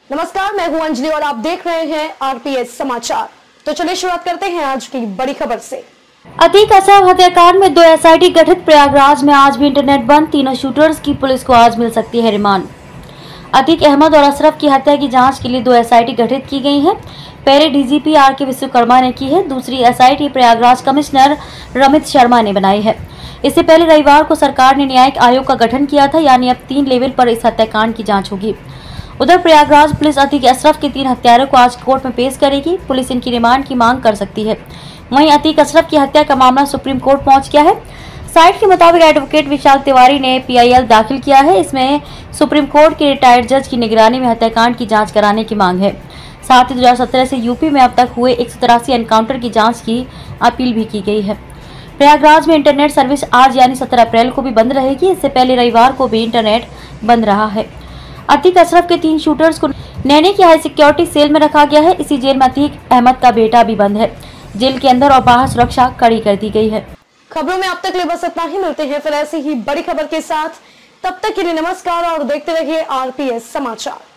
नमस्कार, मैं हूं अंजलि और आप देख रहे हैं आरपीएस समाचार। तो चलिए शुरुआत करते हैं आज की बड़ी खबर से। अतीक असरफ हत्याकांड में 2 एसआईटी गठित। प्रयागराज में आज भी इंटरनेट बंद। तीनों शूटर्स की पुलिस को आज मिल सकती है रिमांड। अतीक अहमद और अशरफ की हत्या की जांच के लिए 2 एसआईटी गठित की गई है। पहले डीजीपी आर.के. विश्वकर्मा ने की है, दूसरी एसआईटी प्रयागराज कमिश्नर रमित शर्मा ने बनाई है। इससे पहले रविवार को सरकार ने न्यायिक आयोग का गठन किया था, यानी अब 3 लेवल पर इस हत्याकांड की जांच होगी। उधर प्रयागराज पुलिस अतीक अशरफ के 3 हत्यारों को आज कोर्ट में पेश करेगी। पुलिस इनकी रिमांड की मांग कर सकती है। वहीं अतीक अशरफ की हत्या का मामला सुप्रीम कोर्ट पहुंच गया है। साइट के मुताबिक एडवोकेट विशाल तिवारी ने पीआईएल दाखिल किया है। इसमें सुप्रीम कोर्ट के रिटायर्ड जज की निगरानी में हत्याकांड की जांच कराने की मांग है। साथ ही 2017 से यूपी में अब तक हुए 183 एनकाउंटर की जांच की अपील भी की गई है। प्रयागराज में इंटरनेट सर्विस आज यानी 17 अप्रैल को भी बंद रहेगी। इससे पहले रविवार को भी इंटरनेट बंद रहा है। अतीक अशरफ के 3 शूटर्स को नैनी की हाई सिक्योरिटी सेल में रखा गया है। इसी जेल में अतीक अहमद का बेटा भी बंद है। जेल के अंदर और बाहर सुरक्षा कड़ी कर दी गई है। खबरों में अब तक लिए बस इतना ही। मिलते हैं फिर ऐसी ही बड़ी खबर के साथ। तब तक के लिए नमस्कार और देखते रहिए आरपीएस समाचार।